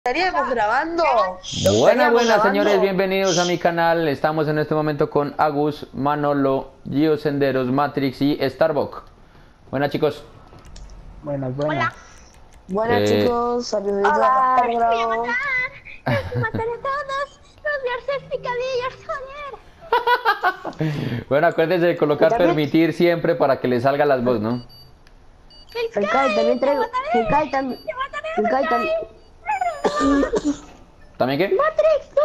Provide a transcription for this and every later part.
¿Estaríamos grabando? Buenas señores, bienvenidos a mi canal. Estamos en este momento con Agus, Manolo, Gio Senderos, Matrix y Starbuck. Buenas chicos. Buenas. Buenas chicos, saludos a Hola, la les voy a Pedro. matar. Les mataré a todos. Los voy a hacer picadillos, joder. Bueno, acuérdense de colocar permitir siempre para que les salga las voz, ¿no? Felkai, también traigo. Felkai también. Felkai también. ¿También qué? Matrix, no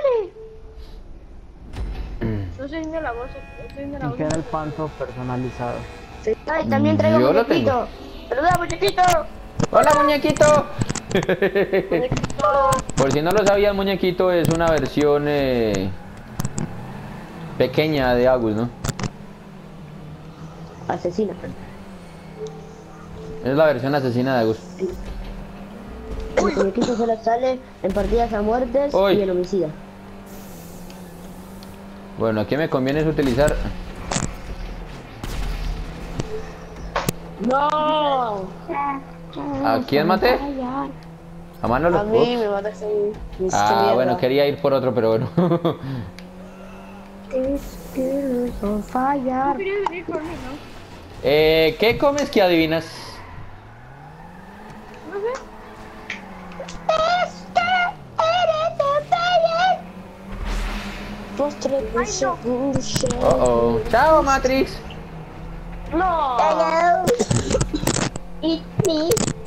te sale. No soy de la voz, estoy de la Y voz. queda el panto personalizado. Felkai también traigo Yo lo muñequito. Saluda muñequito. ¡Hola muñequito! Por si no lo sabían, muñequito es una versión pequeña de Agus, ¿no? Asesina. Es la versión asesina de Agus. El muñequito solo sale en partidas a muertes Uy. y en homicida. Bueno, aquí me conviene es utilizar... ¡No! ¿A quién maté? ¿A Manolo? A mí Ups. me mataste a mí. Me hiciste Ah, mierda. bueno, quería ir por otro, pero bueno. On fire. No querías venir por mí, ¿no? ¿Qué comes que adivinas? No sé. Postre con dulce. Oh, oh. Chao, Matrix. No. Eat me.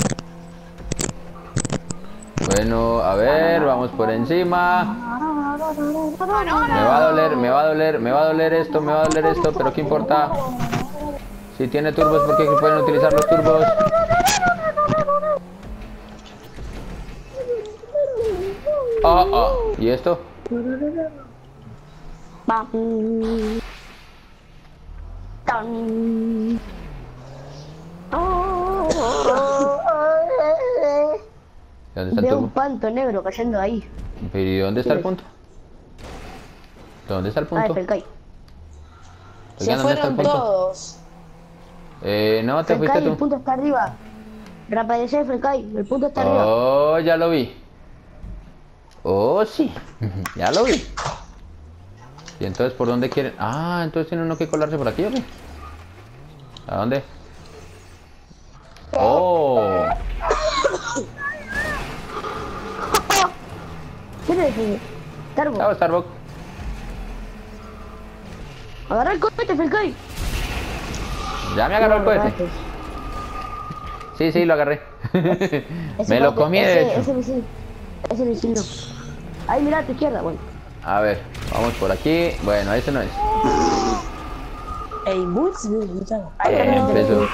Bueno, a ver, vamos por encima. Me va a doler esto, pero ¿qué importa? Si tiene turbos, ¿por qué pueden utilizar los turbos? Oh, oh. ¿Y esto? Bam. Tan. ¿Dónde está el Veo un turbo? panto negro cayendo ahí. ¿Pero y dónde está el punto? ¿Dónde está el Ah, punto? Felkai. Oigan, ¿dónde está el punto? todos. No, te fuiste Felkai, el tú. punto está arriba. Reaparecer, Felkai, el punto está arriba. Oh, ya lo vi. Oh, sí. Ya lo vi. ¿Y entonces por dónde quieren? Ah, entonces tiene uno que colarse por aquí, ¿o qué? ¿A dónde? Oh. ¿Quién es ese? Tarbo. Chao, Starbuck. Agarra el cohete, Felkai. Ya me agarró el cohete. Sí, lo agarré. Me lo comí de hecho. Ese misil no. Ahí, mira a tu izquierda, bueno. A ver, vamos por aquí. Bueno, ese no es. Ey, Boots, Empezó.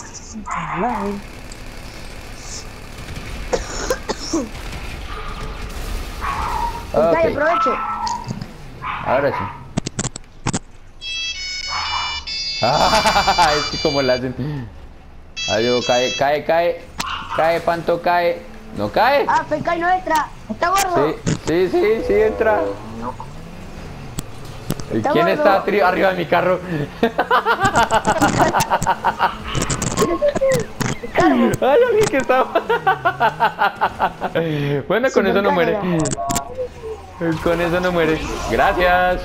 Felkai, Ok, aproveche. ahora sí. Ah, es que como la hacen. Adiós, cae, Panto, cae. ¿No cae? Ah, Felkai no entra. Está gordo. Sí, entra. ¿Y Está quién gordo. está arriba de mi carro? Hay alguien que está... Bueno, con eso no muere. Con eso no muere. Gracias.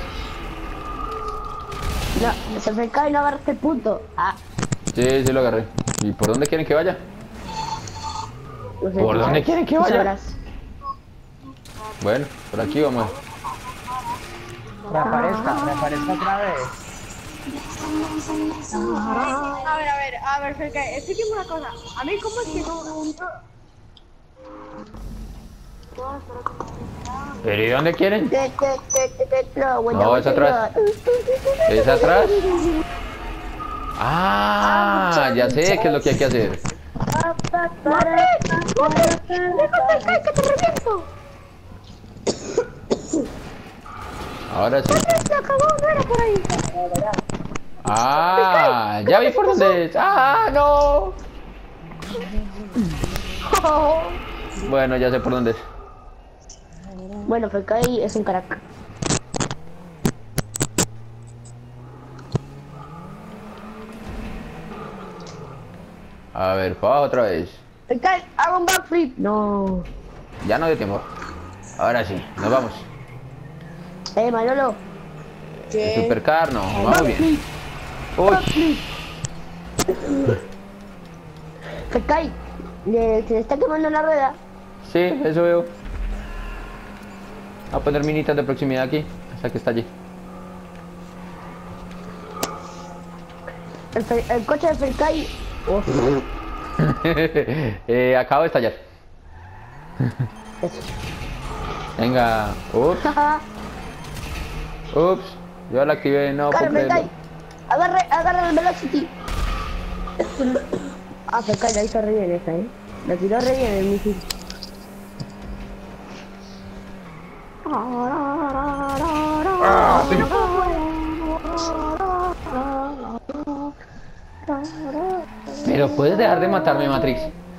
No, se Felkai no agarraste el punto. Ah, Sí, lo agarré. ¿Y por dónde quieren que vaya? no sé. ¿Por dónde quieren que Tú vaya? sabrás. Bueno, por aquí vamos. Reaparezca otra vez. A ver, Felkai, explíqueme una cosa. A mí, ¿cómo es que no? ¿Pero y dónde quieren? No, No, es atrás. ¿Es atrás? Ah, ya sé qué es lo que hay que hacer. Felkai, que te reviento. Ahora sí. Se acabó, no era por ahí. Ah, ya vi por dónde es. Ah, no. Bueno, ya sé por dónde es. Bueno, Felkai es un crack. A ver, para abajo otra vez. Felkai, hago un backflip. No. Ya no dio tiempo. Ahora sí, nos vamos. Manolo. El supercar, no, vamos bien. Uy, Se cae. Se le está quemando la rueda. sí, eso veo. Voy a poner minitas de proximidad aquí, hasta que estalle. El coche de Fercay. Acabo de estallar. Eso. Venga, ups, ups. Yo la activé, no puedo Fercay. creerlo. Agarra el velocity. Fercay la hizo re bien esa, La tiró re bien el misil. Pero puedes dejar de matarme, Matrix.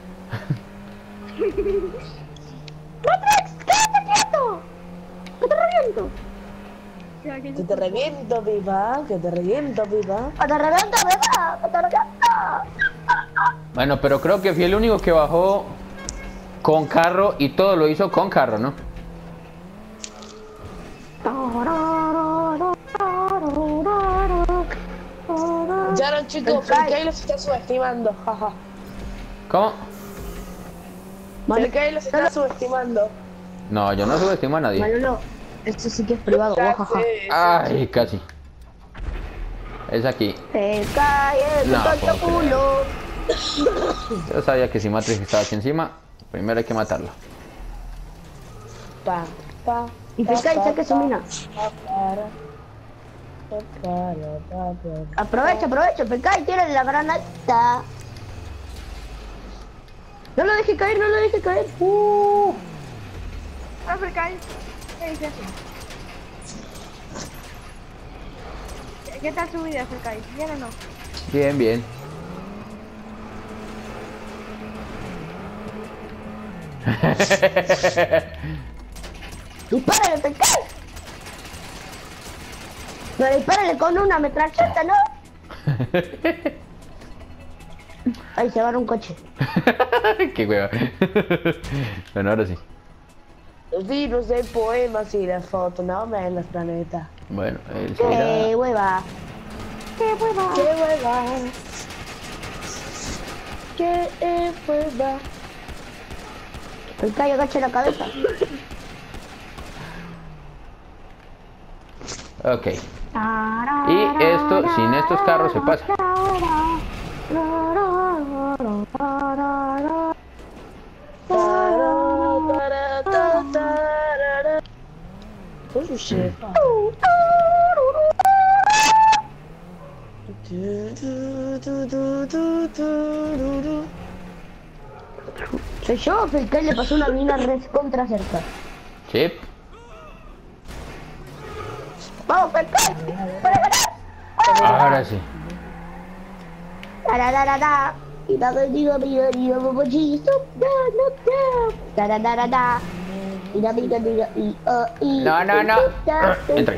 ¡Matrix! ¡Quédate quieto! ¡Que te reviento! Que te reviento, pipa, que te reviento, pipa. ¡Que te reviento, beba! ¡Que te reviento! Bueno, pero creo que fui el único que bajó con carro y todo lo hizo con carro, ¿no? Ya no, chicos, Fercay los está subestimando, jaja. ¿Cómo? Fercay los está subestimando. No, yo no subestimo a nadie. Manolo, esto sí que es privado, guajaja. Ay, casi. Es aquí. Fercay, es No, un tonto puedo culo. Yo sabía que si Matrix estaba aquí encima, primero hay que matarlo. Pa, pa. Y Fercay saque su mina. Aprovecha, Fercay, tírale la granada. No lo deje caer, no lo deje caer. Fercay. ¿Qué dices? ¿Qué tal su vida, Fercay? ¿Bien o no? Bien, bien. Dispárale, Fercay. No, dispárale con una metralleta, ¿no? Ahí se agarra un coche. Qué hueva. Bueno, ahora sí. Los libros de poemas y las fotos, no me en los planetas. Bueno, él ¡Qué seguirá. hueva! ¡Qué hueva! ¡Qué hueva! ¡Qué hueva! Fercay, agacha la cabeza. Ok. Y esto, sin estos carros se pasa. Oh shit. Soy yo, Fercay le pasó una mina contra cerca. Chip. ¡Vamos, Fercay! ¡Para ganar! Ahora sí. ¡Tarararara! Y la bendiga, mira, bobochito. ¡Tarararara! Y la mira, y... No. Entré.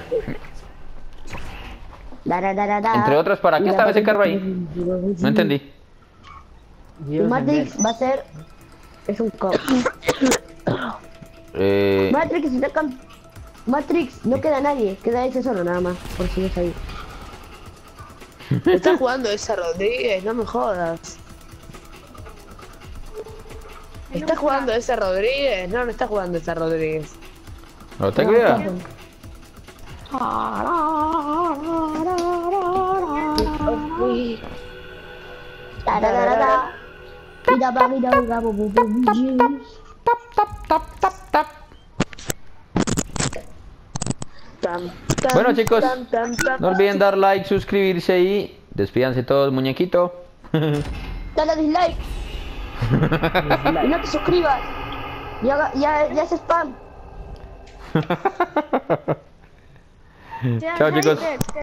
Entre otros, ¿para qué estaba ese carro ahí? No entendí. Matrix va a ser... Es un co... Matrix está Matrix, no queda nadie, queda ese solo nada más, por si no sabía. Está jugando esa Rodríguez, no me jodas. ¿Está jugando esa Rodríguez? No, no está jugando esa Rodríguez. No tengo idea. Tarararara. Mira, Bueno, chicos, no olviden dar like, suscribirse y despídanse todos, muñequito. dale dislike. Y no te suscribas. Ya es spam. Chao, chicos.